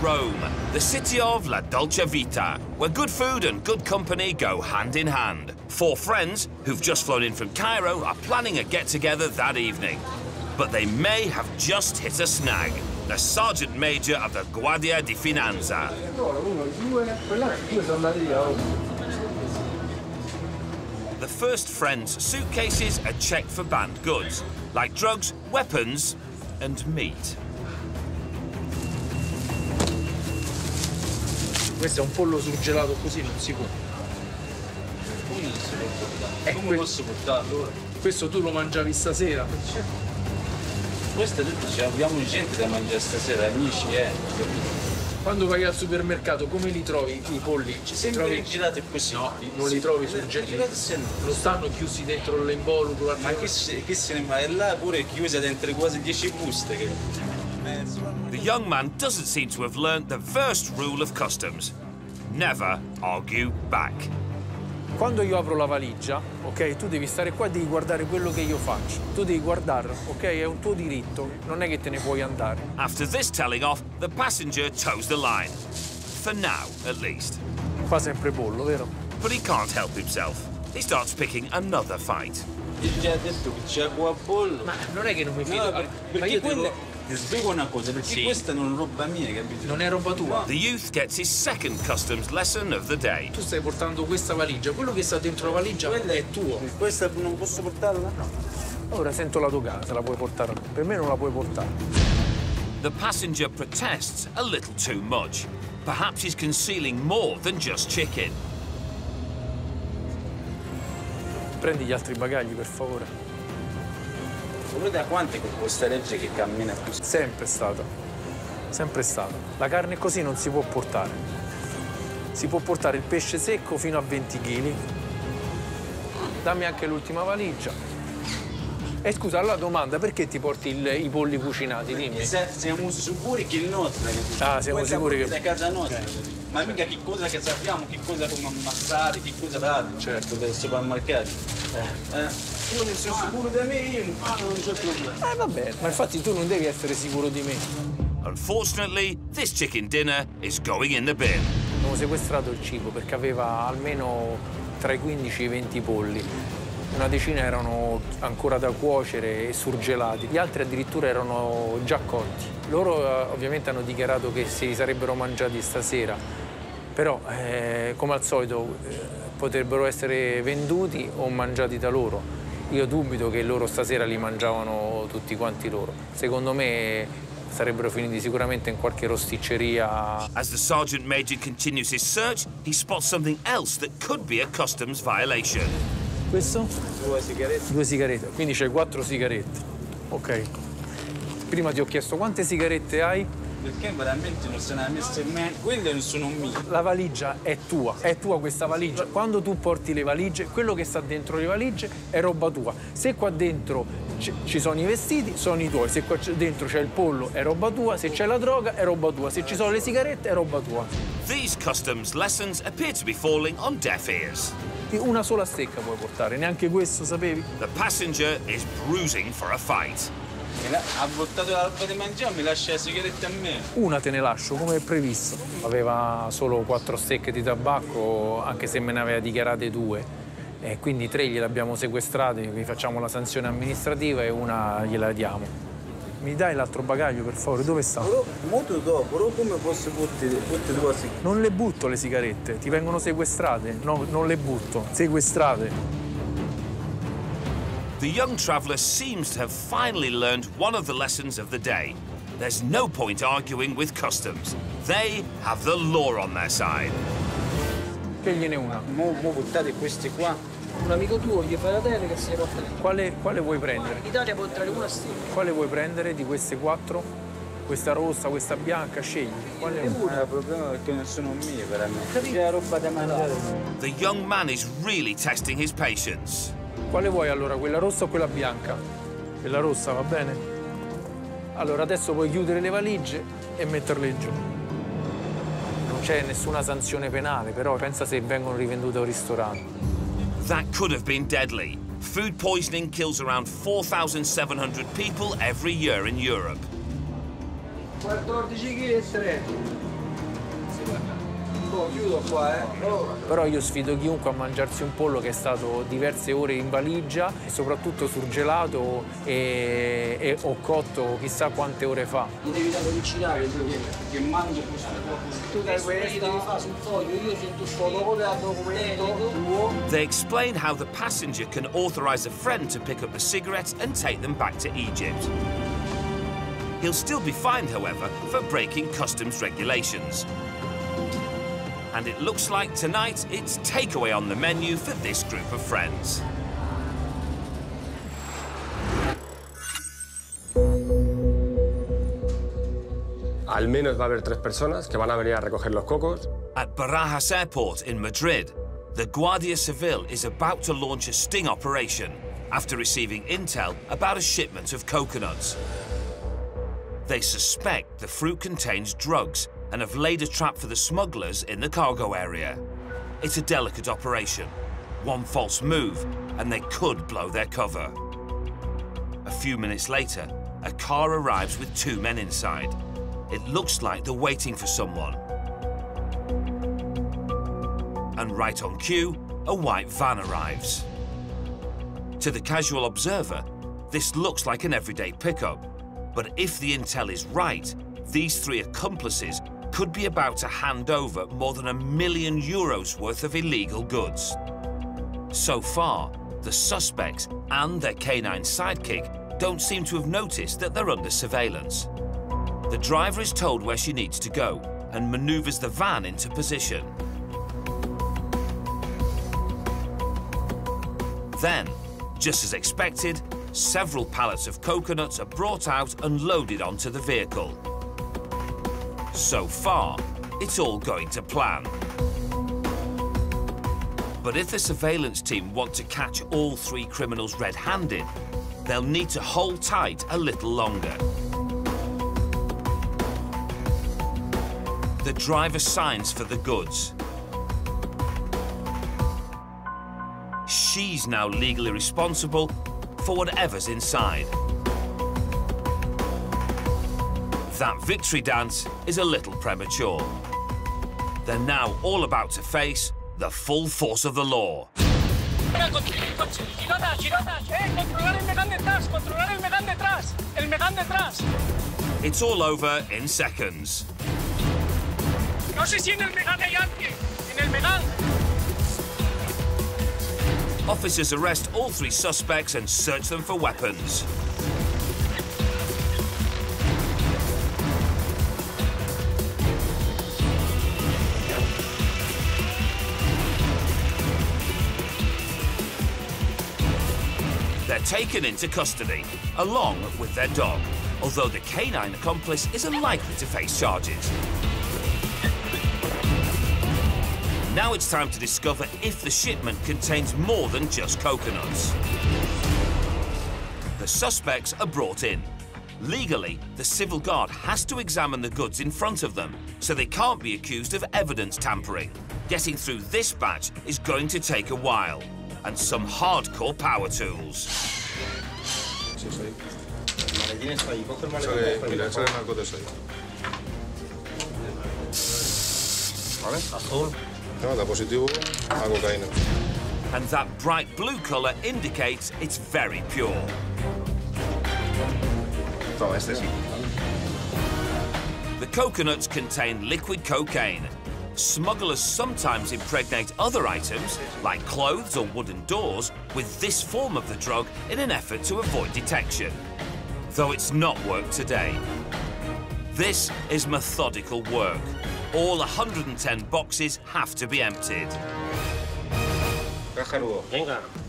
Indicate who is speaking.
Speaker 1: Rome, the city of La Dolce Vita, where good food and good company go hand in hand. Four friends who've just flown in from Cairo are planning a get-together that evening. But they may have just hit a snag. The Sergeant Major of the Guardia di Finanza. The first friend's suitcases are checked for banned goods, like drugs, weapons, and meat.
Speaker 2: Questo è un pollo surgelato così, non si può.
Speaker 3: Come posso portarlo?
Speaker 2: Questo tu lo mangiavi stasera?
Speaker 3: Questo abbiamo gente da mangiare stasera, amici,
Speaker 2: Quando vai al supermercato, come li trovi i polli?
Speaker 3: Sempre girati così.
Speaker 2: No, non li trovi surgelati. Non stanno chiusi dentro l'involucro.
Speaker 3: Ma che se ne va? È là pure chiusa dentro quasi 10 buste.
Speaker 1: The young man doesn't seem to have learnt the first rule of customs. Never argue back.
Speaker 2: Quando io apro la valigia, ok, tu devi stare qua e devi guardare quello che io faccio. Tu devi guardarlo, ok? È un tuo diritto, non è che te ne puoi andare.
Speaker 1: After this telling off, the passenger toes the line. For now, at least.
Speaker 2: Fa sempre pollo, vero?
Speaker 1: But he can't help himself. He starts picking another fight.
Speaker 3: Ti ho già detto che c'è qua a pollo.
Speaker 2: Ma non è che non mi fido.
Speaker 3: No, perché ti spiego una cosa, perché questa non è roba mia, capito?
Speaker 2: Non è roba tua.
Speaker 1: The youth gets his second customs lesson of the day.
Speaker 2: Tu stai portando questa valigia, quello che sta dentro la valigia è tuo.
Speaker 3: Questa non posso portarla?
Speaker 2: No. Ora sento la dogana, se la puoi portare. Per me non la puoi portare.
Speaker 1: The passenger protests a little too much. Perhaps he's concealing more than just chicken.
Speaker 2: Prendi gli altri bagagli, per favore.
Speaker 3: Sapete da quanto è questa legge che cammina più?
Speaker 2: Sempre stata. Sempre stata. La carne così non si può portare. Si può portare il pesce secco fino a 20 kg. Dammi anche l'ultima valigia. E scusa, allora domanda, perché ti porti i polli cucinati? Dimmi.
Speaker 3: Siamo sicuri che il nostro.
Speaker 2: Ah, siamo sicuri che...
Speaker 3: da casa nostra. Ma mica che cosa che sappiamo, che cosa come ammassare, che cosa date. Certo, del supermercato. Io non sono sicuro di me, io non c'è problema.
Speaker 2: Va bene, ma infatti tu non devi essere sicuro di me.
Speaker 1: Unfortunately, this chicken dinner is going in the bin.
Speaker 2: Abbiamo sequestrato il cibo perché aveva almeno tra i 15 e i 20 polli. Una decina erano ancora da cuocere e surgelati, gli altri addirittura erano già cotti. Loro ovviamente hanno dichiarato che si li sarebbero mangiati stasera, però come al solito potrebbero essere venduti o mangiati da loro. Io dubito che loro stasera li mangiavano tutti quanti loro. Secondo me sarebbero finiti sicuramente in qualche rosticceria.
Speaker 1: As the Sergeant Major continues his search, he spots something else that could be a customs violation.
Speaker 2: Questo?
Speaker 3: 2 sigarette.
Speaker 2: 2 sigarette, quindi c'hai 4 sigarette. Ok. Prima ti ho chiesto quante sigarette hai?
Speaker 3: Perché veramente non se ne ha messa in me, quelle non sono mie.
Speaker 2: La valigia è tua questa valigia. Quando tu porti le valigie, quello che sta dentro le valigie è roba tua. Se qua dentro ci sono i vestiti, sono i tuoi. Se qua dentro c'è il pollo, è roba tua. Se c'è la droga, è roba tua. Se ci sono le sigarette, è roba tua.
Speaker 1: These customs lessons appear to be falling on deaf ears.
Speaker 2: Una sola stecca puoi portare, neanche questo sapevi?
Speaker 1: The passenger is bruising for a fight.
Speaker 3: Ha buttato la roba di mangiare, mi lascia le sigarette a me.
Speaker 2: Una te ne lascio, come è previsto. Aveva solo 4 stecche di tabacco, anche se me ne aveva dichiarate 2. E quindi 3 gliel'abbiamo sequestrate, vi facciamo la sanzione amministrativa e una gliela diamo. Mi dai l'altro bagaglio, per favore? Dove sta?
Speaker 3: Molto dopo, però come posso portare 2 sigarette?
Speaker 2: Non le butto le sigarette, ti vengono sequestrate. No, non le butto, sequestrate.
Speaker 1: The young traveller seems to have finally learned one of the lessons of the day. There's no point arguing with customs. They have the law on their side.
Speaker 2: Scegliene una.
Speaker 3: Mo buttate questi qua.
Speaker 4: Un amico tuo gli fai la tele che si porta dentro.
Speaker 2: Quale vuoi prendere?
Speaker 4: In Italia può entrare una stella.
Speaker 2: Quale vuoi prendere di queste 4? Questa rossa, questa bianca, scegli. Quale è una?
Speaker 3: Il problema è che non sono mie, veramente. C'è roba da mangiare.
Speaker 1: The young man is really testing his patience.
Speaker 2: Quale vuoi allora, quella rossa o quella bianca? Quella rossa, va bene? Allora adesso puoi chiudere le valigie e metterle giù. Non c'è nessuna sanzione penale, però pensa se vengono rivendute a un ristorante.
Speaker 1: That could have been deadly. Food poisoning kills around 4,700 people every year in Europe.
Speaker 4: 14 kg e 3.
Speaker 2: Però io sfido chiunque a mangiarsi un pollo che è stato diverse ore in valigia, soprattutto surgelato e ho cotto chissà quante ore fa.
Speaker 3: Mi devi dare avvicinare che mangio questo. Tu dai questo, devi fare sul foglio, io sento solo al documento tuo.
Speaker 1: They explain how the passenger can authorize a friend to pick up the cigarettes and take them back to Egypt. He'll still be fined, however, for breaking customs regulations. And it looks like tonight it's takeaway on the menu for this group of friends.
Speaker 5: Al menos va a haber 3 personas que van a venir a recoger los cocos.
Speaker 1: At Barajas Airport in Madrid, the Guardia Civil is about to launch a sting operation after receiving intel about a shipment of coconuts. They suspect the fruit contains drugs and have laid a trap for the smugglers in the cargo area. It's a delicate operation. One false move and they could blow their cover. A few minutes later, a car arrives with 2 men inside. It looks like they're waiting for someone. And right on cue, a white van arrives. To the casual observer, this looks like an everyday pickup. But if the intel is right, these 3 accomplices could be about to hand over more than €1 million worth of illegal goods. So far, the suspects and their canine sidekick don't seem to have noticed that they're under surveillance. The driver is told where she needs to go and maneuvers the van into position. Then, just as expected, several pallets of coconuts are brought out and loaded onto the vehicle. So far, it's all going to plan. But if the surveillance team want to catch all 3 criminals red-handed, they'll need to hold tight a little longer. The driver signs for the goods. She's now legally responsible for whatever's inside. That victory dance is a little premature. They're now all about to face the full force of the law. It's all over in seconds.
Speaker 6: No sé si en el Megán hay alguien. En el Megán.
Speaker 1: Officers arrest all 3 suspects and search them for weapons. They're taken into custody, along with their dog, although the canine accomplice is unlikely to face charges. Now it's time to discover if the shipment contains more than just coconuts. The suspects are brought in. Legally, the civil guard has to examine the goods in front of them, so they can't be accused of evidence tampering. Getting through this batch is going to take a while, and some hardcore power tools. And that bright blue colour indicates it's very pure. The coconuts contain liquid cocaine. Smugglers sometimes impregnate other items, like clothes or wooden doors, with this form of the drug in an effort to avoid detection. Though it's not worked today. This is methodical work. All 110 boxes have to be emptied.
Speaker 5: Venga.